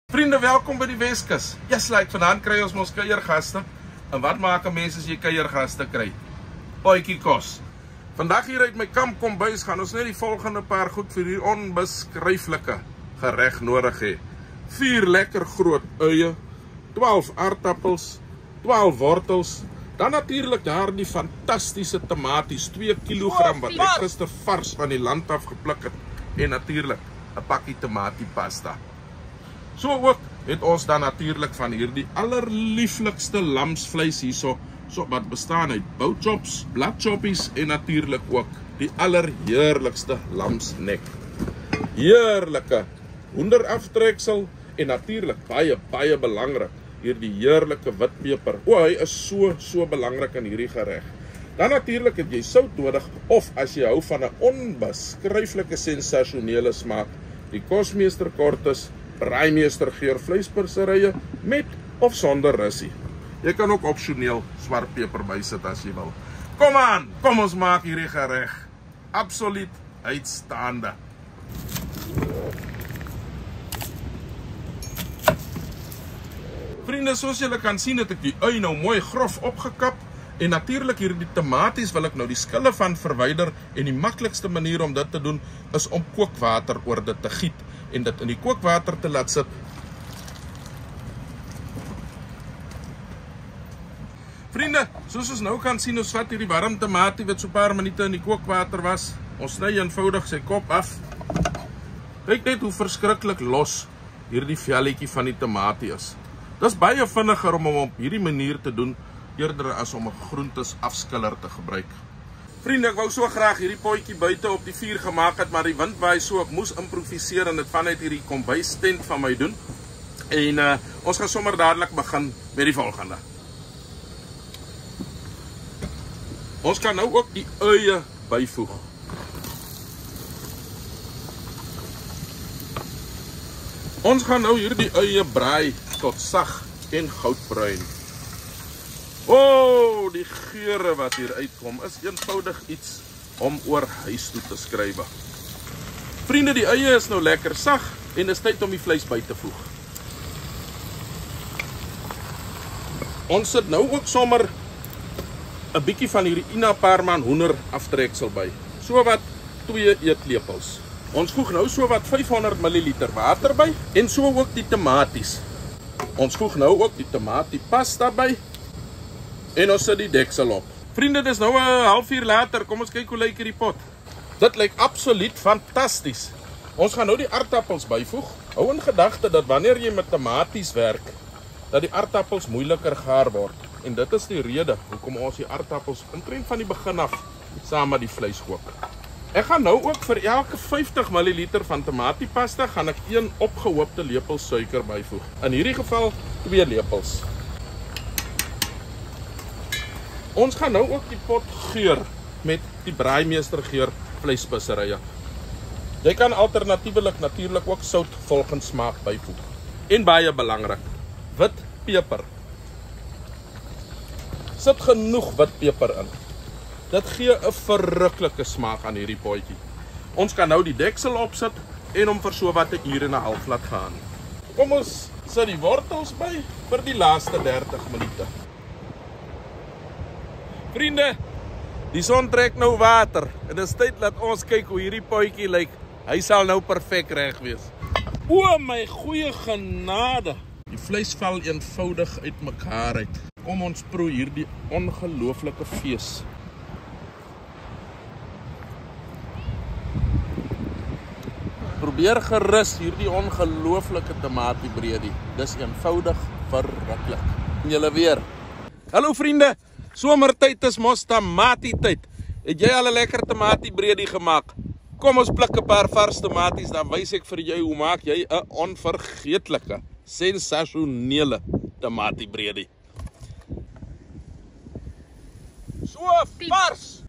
Vriende, welkom by die Weskus. Yes, like, vandaan kry ons mos kuiergaste. En wat maak 'n mens as jy kuiergaste kry? POTJIEKOS. Vandag hier uit my Kampkos gaan ons net die volgende paar goed vir die onbeskryflike gereg nodig hê. 4 lekker groot uie, 12 aardappels, 12 wortels, dan natuurlik daardie fantastiese tamaties, 2 kilogram wat ek gister vars van die land af gepluk het, en natuurlik 'n pakkie tamatiepasta. So ook het ons dan natuurlik van hierdie allerlieflikste lamsvleis hierso, wat bestaan uit bouchops, bladchoppies en natuurlik ook die allerheerlikste lamsnek. Heerlike hoenderaftreksel en natuurlik baie belangrik, hierdie heerlike witpeper. Hy is so belangrik in hierdie gereg. Dan natuurlik het jy sout nodig, of as jy hou van 'n onbeskryflike sensasionele smaak, die Kosmeester Kortes Kosmeester geur vleisperserye met of sonder russie. Jy kan ook opsioneel swart peper bysit as jy wil. Kom aan, kom ons maak hierdie gereg absoluut uitstaande. Vriende, soos julle kan sien het ek die ui nou mooi grof opgekap. En natuurlik hierdie tamaties wil ek nou die skille van verwyder. En die maklikste manier om dit te doen is om kookwater oor dit te giet en dit in die kookwater te laat sit. Vriende, soos ons nou kan sien, ons vat hierdie warm tamatie wat so 'n paar minute in die kookwater was. Ons sny eenvoudig sy kop af. Kyk net hoe verskriklik los hierdie velletjie van die tamatie is. Dis baie vinniger om hom op hierdie manier te doen, eerder as om 'n groentes afskiller te gebruik. Vriende, ek wou so graag hierdie potjie buite op die vuur gemaak het, maar die wind waai so, ek moes improviseer en dit vanuit hierdie kombuistent van my doen. En ons gaan sommer dadelik begin met die volgende. Ons kan nou ook die uie byvoeg. Ons gaan nou hierdie uie braai tot sag en goudbruin. Die geure wat hier uitkom is eenvoudig iets om oor huis toe te skryf. Vriende, die uie is nou lekker sag en is tyd om die vleis by te voeg. Ons sit nou ook sommer 'n bietjie van hierdie Parman hoender aftreksel by. So wat 2 eetlepels. Ons voeg nou so wat 500 ml water by en so ook die tamaties. Ons voeg nou ook die tamatiepasta by. En ons sit die deksel op. Vriende, dis nou 'n halfuur later. Kom ons kyk hoe lyk hierdie pot. Dit lyk absoluut fantasties. Ons gaan nou die aardappels byvoeg. Hou in gedagte dat wanneer jy met tamaties werk, dat die aardappels moeiliker gaar word. En dit is die rede hoekom ons die aardappels omtrent van die begin af saam met die vleis kook. Ek gaan nou ook vir elke 50 ml van tamatiepasta gaan ek 1 opgehoopte lepel suiker byvoeg. In hierdie geval 2 lepels. Ons gaan nou ook die pot geur met die Kosmeester geur vleisperserye. Jy kan alternatiewelik natuurlik ook sout volgens smaak byvoeg. En baie belangrik, wit peper. Sit genoeg wit peper in. Dit gee 'n verruklike smaak aan hierdie potjie. Ons kan nou die deksel opsit en hom vir so wat 'n uur en 'n half laat gaan. Kom ons sit die wortels by vir die laaste 30 minute. Vriende, die son trek nou water en dit is tyd dat ons kyk hoe hierdie potjie lyk. Hy sal nou perfek reg wees. O my goeie genade. Die vleis val eenvoudig uit mekaar uit. Kom ons proe hierdie ongelooflike fees. Probeer gerus hierdie ongelooflike tamatiebredie. Dis eenvoudig verruklik. En julle weer. Hallo vriende. Somertyd is mos tamatietyd. Het jy al 'n lekker tamatiebredie gemaak? Kom ons pluk 'n paar vars tamaties, dan wys ek vir jou hoe maak jy 'n onvergeetlike, sensasionele tamatiebredie. So vars!